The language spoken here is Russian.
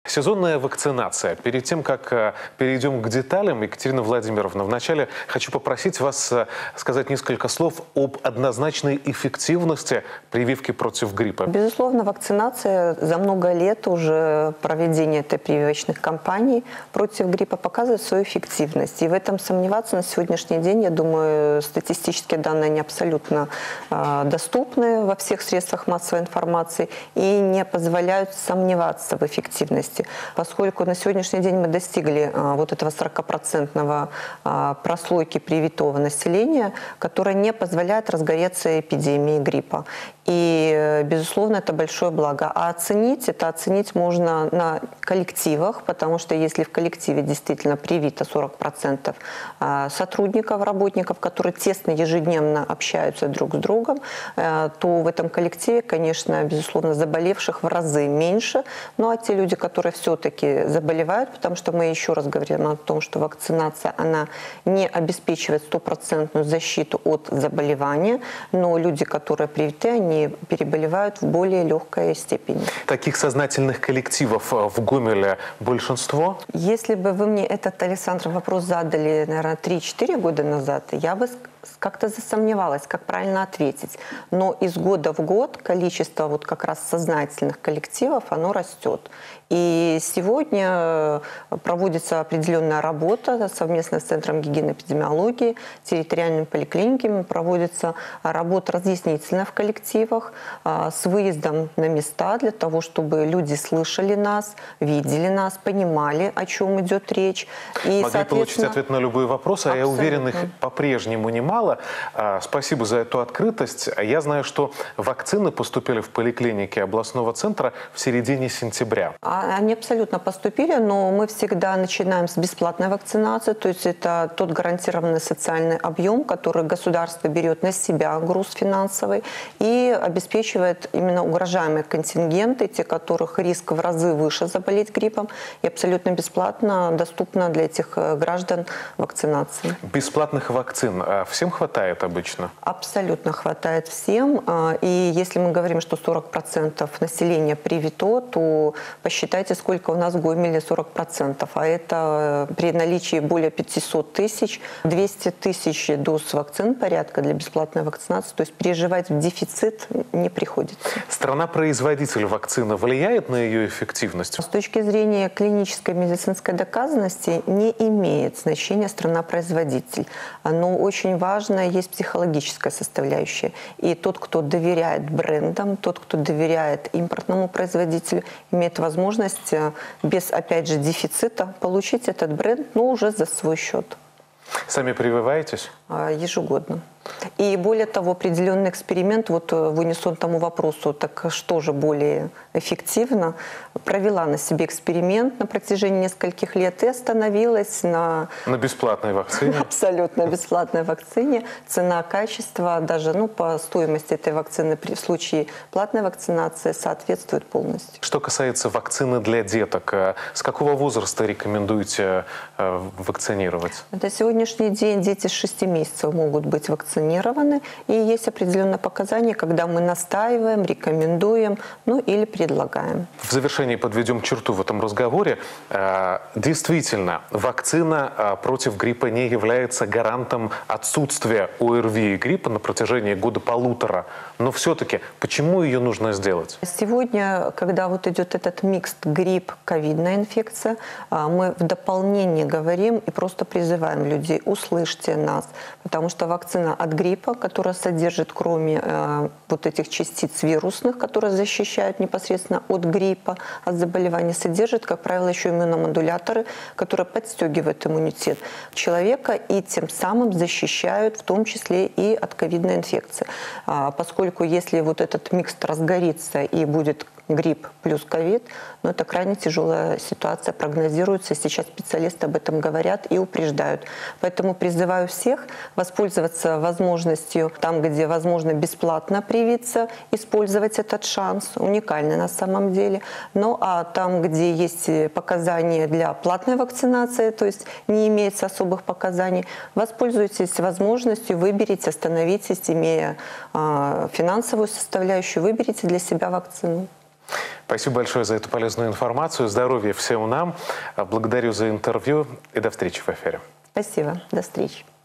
Сезонная вакцинация. Перед тем, как перейдем к деталям, Екатерина Владимировна, вначале хочу попросить вас сказать несколько слов об однозначной эффективности прививки против гриппа. Безусловно, вакцинация за много лет уже проведения этой прививочных кампаний против гриппа показывает свою эффективность. И в этом сомневаться на сегодняшний день, я думаю, статистические данные не абсолютно доступны во всех средствах массовой информации и не позволяют сомневаться в эффективности. Поскольку на сегодняшний день мы достигли вот этого 40% прослойки привитого населения, которая не позволяет разгореться эпидемии гриппа. И, безусловно, это большое благо. А оценить можно на коллективах, потому что если в коллективе действительно привито 40% сотрудников, работников, которые тесно ежедневно общаются друг с другом, то в этом коллективе, конечно, безусловно, заболевших в разы меньше. Ну а те люди, которые все-таки заболевают, потому что мы еще раз говорим о том, что вакцинация, она не обеспечивает стопроцентную защиту от заболевания, но люди, которые привиты, они переболевают в более легкой степени. Таких сознательных коллективов в Гомеле большинство? Если бы вы мне этот, Александр, вопрос задали, наверное, 3-4 года назад, я бы как-то засомневалась, как правильно ответить. Но из года в год количество вот как раз сознательных коллективов, оно растет. И сегодня проводится определенная работа совместно с Центром гигиены и эпидемиологии, территориальными поликлиниками, проводится работа разъяснительная в коллективах с выездом на места для того, чтобы люди слышали нас, видели нас, понимали, о чем идет речь. И, могли получить ответ на любые вопросы, а я уверен, их по-прежнему немало. Спасибо за эту открытость. Я знаю, что вакцины поступили в поликлиники областного центра в середине сентября. Они абсолютно поступили, но мы всегда начинаем с бесплатной вакцинации, то есть это тот гарантированный социальный объем, который государство берет на себя, груз финансовый, и обеспечивает именно угрожаемые контингенты, те, которых риск в разы выше заболеть гриппом, и абсолютно бесплатно доступна для этих граждан вакцинация. Бесплатных вакцин всем хватает обычно? Абсолютно хватает всем, и если мы говорим, что 40% населения привито, то посчитайте, сколько у нас в Гомеле 40%, а это при наличии более 500 тысяч, 200 тысяч доз вакцин порядка для бесплатной вакцинации, то есть переживать в дефицит не приходится. Страна-производитель вакцины влияет на ее эффективность? С точки зрения клинической медицинской доказанности не имеет значения страна-производитель, но очень важно есть психологическая составляющая. И тот, кто доверяет брендам, тот, кто доверяет импортному производителю, имеет возможность без, опять же, дефицита получить этот бренд, но уже за свой счет. Сами прививаетесь? Ежегодно. И более того, определенный эксперимент, вот в унисон тому вопросу, так что же более эффективно, провела на себе эксперимент на протяжении нескольких лет и остановилась на бесплатной вакцине. Абсолютно бесплатной вакцине. Цена, качество, даже по стоимости этой вакцины в случае платной вакцинации соответствует полностью. Что касается вакцины для деток, с какого возраста рекомендуете вакцинировать? На сегодняшний день дети с 6 месяцев могут быть вакцинированы, и есть определенные показания, когда мы настаиваем, рекомендуем, или предлагаем. В завершении подведем черту в этом разговоре. Действительно, вакцина против гриппа не является гарантом отсутствия ОРВИ и гриппа на протяжении года-полутора. Но все-таки, почему ее нужно сделать? Сегодня, когда вот идет этот микс грипп, ковидная инфекция, мы в дополнение говорим и просто призываем людей: услышьте нас, потому что вакцина от гриппа, которая содержит, кроме вот этих частиц вирусных, которые защищают непосредственно от гриппа, от заболевания, содержит, как правило, еще иммуномодуляторы, которые подстегивают иммунитет человека и тем самым защищают в том числе и от ковидной инфекции. Поскольку если вот этот микс разгорится и будет грипп плюс ковид, но это крайне тяжелая ситуация, прогнозируется. Сейчас специалисты об этом говорят и упреждают. Поэтому призываю всех воспользоваться возможностью, там, где возможно бесплатно привиться, использовать этот шанс, уникальный на самом деле. Ну а там, где есть показания для платной вакцинации, то есть не имеется особых показаний, воспользуйтесь возможностью, выберите, остановитесь, имея финансовую составляющую, выберите для себя вакцину. Спасибо большое за эту полезную информацию. Здоровья всем нам. Благодарю за интервью и до встречи в эфире. Спасибо. До встречи.